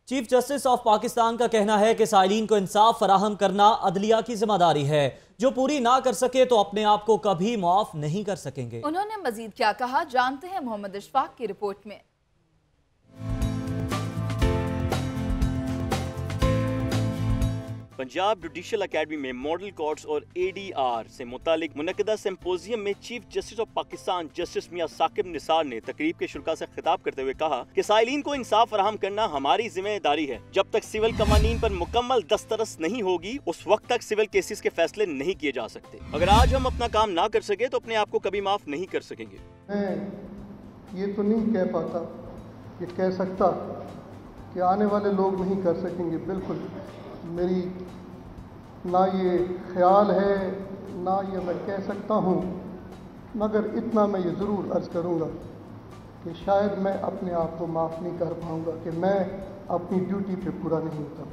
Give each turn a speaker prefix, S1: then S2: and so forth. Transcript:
S1: Chief justice of Pakistan का कहना है कि साइलीन को इंसाफ फराहम करना अदलिया की जिम्मेदारी है। जो पूरी ना कर सके तो अपने आप को कभी मुआफ नहीं कर सकेंगे।
S2: उन्होंने मजीद क्या कहा, जानते हैं मोहम्मद इशफाक की रिपोर्ट में।
S3: पंजाब जुडिशल अकेडमी में मॉडल कोर्ट्स और ADR से मुतालिक मुनक़दा सिम्पोजियम में chief justice of Pakistan justice Mian Saqib Nisar ने तकरीब के शुरा से खिताब करते हुए कहा कि साइलीन को इंसाफ फराहम करना हमारी जिम्मेदारी है। जब तक सिविल कवानीन पर मुकम्मल दस्तरस नहीं होगी उस वक्त तक सिविल केसेस के फैसले नहीं किए जा सकते। अगर आज हम अपना काम ना कर सके तो अपने आप को कभी माफ नहीं कर सकेंगे।
S4: मैं ये तो नहीं कह पाता, ये कह सकता कि आने वाले लोग नहीं कर सकेंगे। बिल्कुल मेरी ना ये ख्याल है ना ये मैं कह सकता हूँ, मगर इतना मैं ये ज़रूर अर्ज़ करूँगा कि शायद मैं अपने आप को माफ़ नहीं कर पाऊँगा कि मैं अपनी ड्यूटी पे पूरा नहीं उतर।